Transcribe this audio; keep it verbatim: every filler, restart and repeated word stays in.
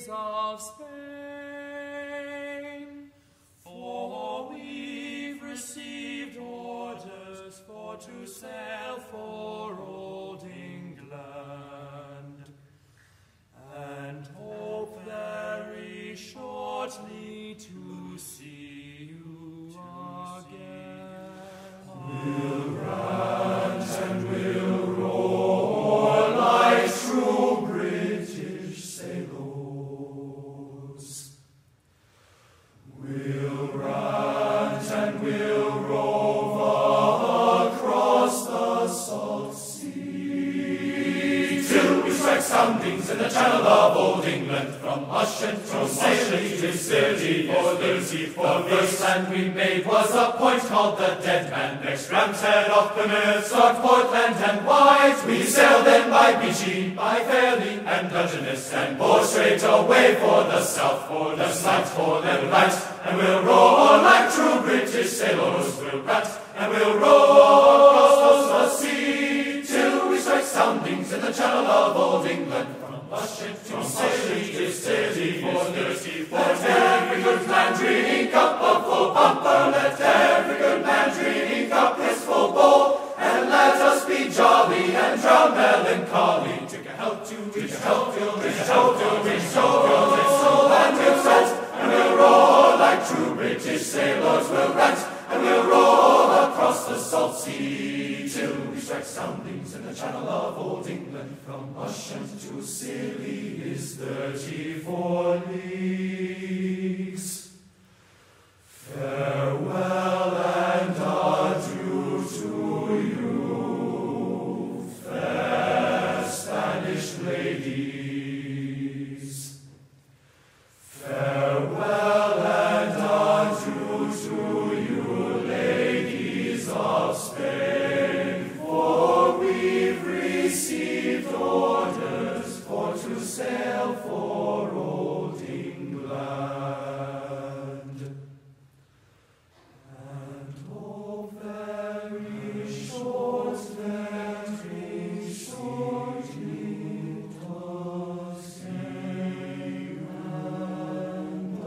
ladies of Spain, for we've received orders for to sail for old England, and hope very shortly to see you again. We'll rant and we'll roar like true British sailors. We'll rant and we'll rove across the salt sea, till we strike soundings in the channel of old England, from Ushant to Saley to Scilly, for thirty for the first land we made was a point called the Dead Man. Next Ram's Head off Plymouth, Start Portland and White. We sailed then by Beachy, by Fairley and Dungeness, and bore straight away for the south, for the south, for the right. And we'll roar like true British sailors, we'll rat and we'll roar across the sea, till we strike soundings in the channel of old England, from Ushant to Scilly to Scilly, for thirty for let every good man drink up a full bumper, let every good man drink up his full bowl, and let us be jolly and drown melancholy. Drink a health to drink a health to drink a health to drink a health to drink soul and we'll set, and we'll roar like true British sailors, we'll rant and we'll roar across the salt sea, till we strike soundings in the channel of old England, from Ushant to Scilly is thirty-four leagues. Farewell and adieu to you, fair Spanish ladies. Farewell and adieu to you, ladies of Spain, for we've received orders for to sail for old England, and hope very shortly, shortly to see and